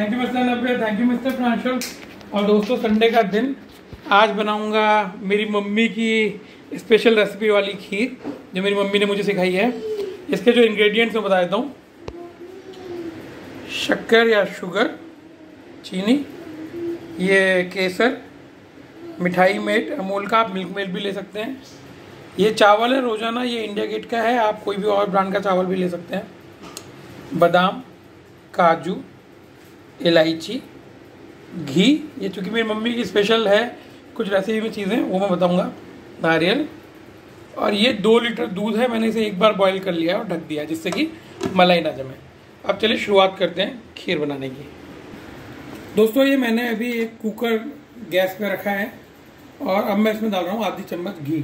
Thank you mister नब्बे, thank you mister Pranshul. और दोस्तों संडे का दिन, आज बनाऊंगा मेरी मम्मी की स्पेशल रेसिपी वाली खीर जो मेरी मम्मी ने मुझे सिखाई है। इसके जो इंग्रेडिएंट्स मैं बता देता हूँ। शक्कर या शुगर, चीनी, ये केसर, मिठाई मेट अमूल का, आप मिल्क मेट भी ले सकते हैं। ये चावल है रोजाना, ये इंडिया गेट का है, आप कोई भी और ब्रांड का चावल भी ले सकते हैं। बादाम, काजू, इलायची, घी, ये चूँकि मेरी मम्मी की स्पेशल है कुछ रेसिपी में चीज़ें वो मैं बताऊंगा, नारियल, और ये 2 लीटर दूध है, मैंने इसे एक बार बॉईल कर लिया और ढक दिया जिससे कि मलाई ना जमे। अब चलिए शुरुआत करते हैं खीर बनाने की। दोस्तों ये मैंने अभी एक कुकर गैस पे रखा है और अब मैं इसमें डाल रहा हूँ आधी चम्मच घी।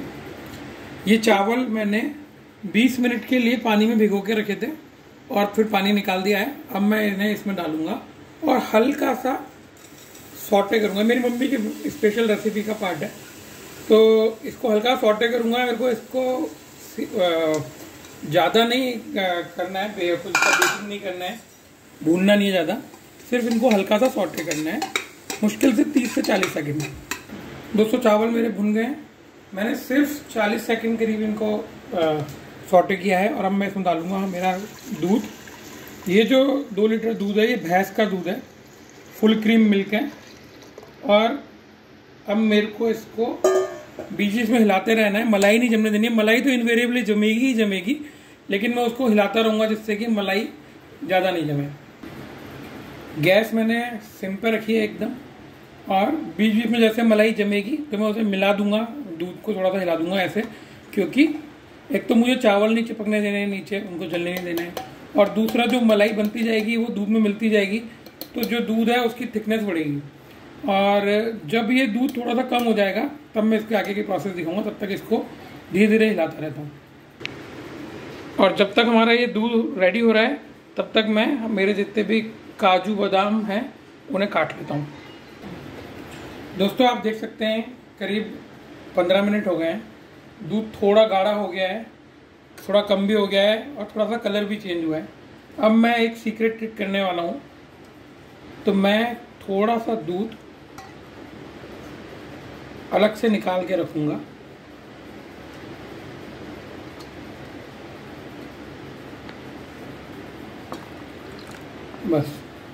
ये चावल मैंने 20 मिनट के लिए पानी में भिगो के रखे थे और फिर पानी निकाल दिया है। अब मैं इन्हें इसमें डालूंगा और हल्का सा सॉटे करूंगा। मेरी मम्मी की स्पेशल रेसिपी का पार्ट है, तो इसको हल्का सॉटे करूंगा। मेरे को इसको ज़्यादा नहीं करना है, बेकिंग नहीं करना है, भूनना नहीं है ज़्यादा, सिर्फ इनको हल्का सा सॉटे करना है, मुश्किल से 30 से 40 सेकंड में। दोस्तों चावल मेरे भुन गए हैं, मैंने सिर्फ 40 सेकंड करीब इनको सॉटे किया है। और अब मैं इसमें डालूंगा मेरा दूध। ये जो 2 लीटर दूध है ये भैंस का दूध है, फुल क्रीम मिल्क है। और अब मेरे को इसको बीच बीच में हिलाते रहना है, मलाई नहीं जमने देनी है। मलाई तो इन्वेरिएबली जमेगी ही जमेगी, लेकिन मैं उसको हिलाता रहूँगा जिससे कि मलाई ज़्यादा नहीं जमे। गैस मैंने सिम पे रखी है एकदम, और बीच बीच में जैसे मलाई जमेगी तो मैं उसे मिला दूंगा, दूध को थोड़ा सा हिला दूंगा ऐसे, क्योंकि एक तो मुझे चावल नहीं चिपकने देने हैं नीचे, उनको जलने नहीं देना है, और दूसरा जो मलाई बनती जाएगी वो दूध में मिलती जाएगी तो जो दूध है उसकी थिकनेस बढ़ेगी। और जब ये दूध थोड़ा सा कम हो जाएगा तब मैं इसके आगे की प्रोसेस दिखाऊंगा, तब तक इसको धीरे धीरे हिलाता रहता हूँ। और जब तक हमारा ये दूध रेडी हो रहा है तब तक मैं मेरे जितने भी काजू बादाम हैं उन्हें काट लेता हूँ। दोस्तों आप देख सकते हैं करीब 15 मिनट हो गए हैं, दूध थोड़ा गाढ़ा हो गया है, थोड़ा कम भी हो गया है और थोड़ा सा कलर भी चेंज हुआ है। अब मैं एक सीक्रेट ट्रिक करने वाला हूँ, तो मैं थोड़ा सा दूध अलग से निकाल के रखूँगा। बस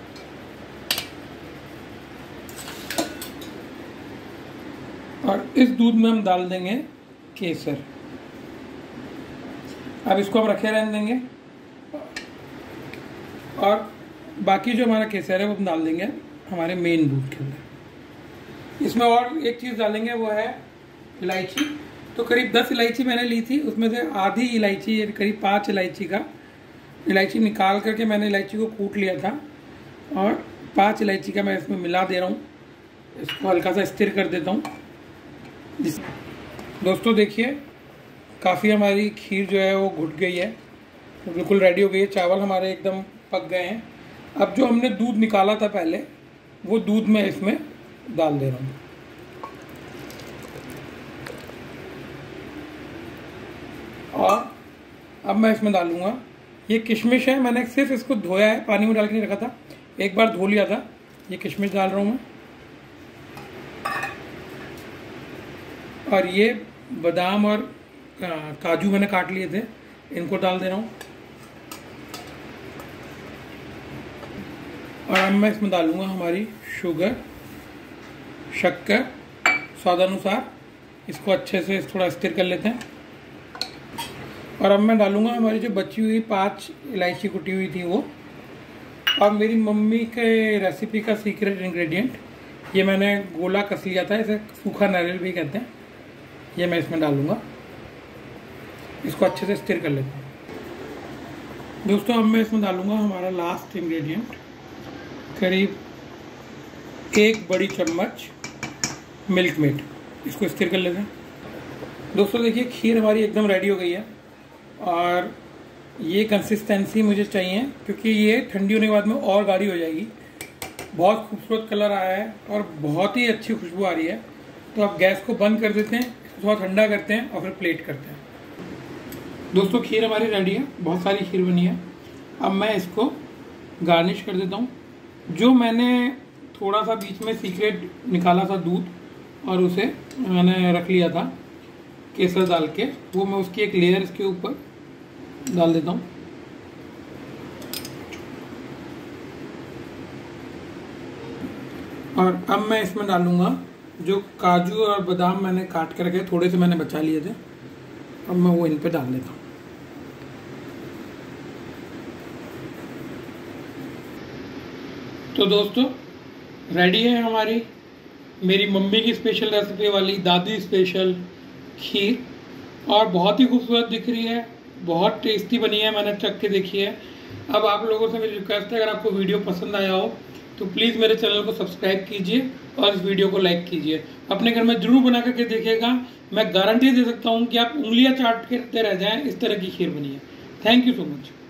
और इस दूध में हम डाल देंगे केसर। अब इसको हम रखे रहने देंगे और बाकी जो हमारा केसर है वो हम डाल देंगे हमारे मेन दूध के अंदर। इसमें और एक चीज़ डालेंगे वो है इलायची। तो करीब 10 इलायची मैंने ली थी, उसमें से आधी इलायची करीब 5 इलायची का इलायची निकाल करके मैंने इलायची को कूट लिया था और 5 इलायची का मैं इसमें मिला दे रहा हूँ। इसको हल्का सा स्थिर कर देता हूँ। दोस्तों देखिए काफ़ी हमारी खीर जो है वो घुट गई है, तो बिल्कुल रेडी हो गई है। चावल हमारे एकदम पक गए हैं। अब जो हमने दूध निकाला था पहले, वो दूध मैं इसमें डाल दे रहा हूँ। और अब मैं इसमें डालूँगा ये किशमिश है, मैंने सिर्फ इसको धोया है, पानी में डाल के नहीं रखा था, एक बार धो लिया था। ये किशमिश डाल रहा हूँ मैं, और ये बादाम और काजू मैंने काट लिए थे, इनको डाल दे रहा हूँ। और अब मैं इसमें डालूंगा हमारी शुगर, शक्कर स्वादानुसार। इसको अच्छे से थोड़ा स्थिर कर लेते हैं। और अब मैं डालूंगा हमारी जो बची हुई 5 इलायची कुटी हुई थी वो। अब मेरी मम्मी के रेसिपी का सीक्रेट इंग्रेडिएंट, ये मैंने गोला कस लिया था, इसे सूखा नारियल भी कहते हैं, ये मैं इसमें डालूंगा। इसको अच्छे से स्थिर कर लेते हैं। दोस्तों अब मैं इसमें डालूंगा हमारा लास्ट इंग्रेडिएंट, करीब 1 बड़ी चम्मच मिल्क मेट। इसको स्थिर कर लेते हैं। दोस्तों देखिए खीर हमारी एकदम रेडी हो गई है और ये कंसिस्टेंसी मुझे चाहिए, क्योंकि ये ठंडी होने के बाद में और गाढ़ी हो जाएगी। बहुत खूबसूरत कलर आया है और बहुत ही अच्छी खुशबू आ रही है। तो आप गैस को बंद कर देते हैं, थोड़ा ठंडा करते हैं और फिर प्लेट करते हैं। दोस्तों खीर हमारी रेडी है, बहुत सारी खीर बनी है। अब मैं इसको गार्निश कर देता हूँ जो मैंने थोड़ा सा बीच में सीक्रेट निकाला था दूध और उसे मैंने रख लिया था केसर डाल के, वो मैं उसकी एक लेयर इसके ऊपर डाल देता हूँ। और अब मैं इसमें डालूंगा जो काजू और बादाम मैंने काट के रखे, थोड़े से मैंने बचा लिए थे, अब मैं वो इन पे डाल देता हूँ। तो दोस्तों रेडी है हमारी मेरी मम्मी की स्पेशल रेसिपी वाली दादी स्पेशल खीर, और बहुत ही खूबसूरत दिख रही है, बहुत टेस्टी बनी है, मैंने चख के देखी है। अब आप लोगों से मेरी रिक्वेस्ट है, अगर आपको वीडियो पसंद आया हो तो प्लीज़ मेरे चैनल को सब्सक्राइब कीजिए और इस वीडियो को लाइक कीजिए। अपने घर में जरूर बना करके देखिएगा, मैं गारंटी दे सकता हूँ कि आप उंगलियां चाटते रह जाएं, इस तरह की खीर बनी है। Thank you so much.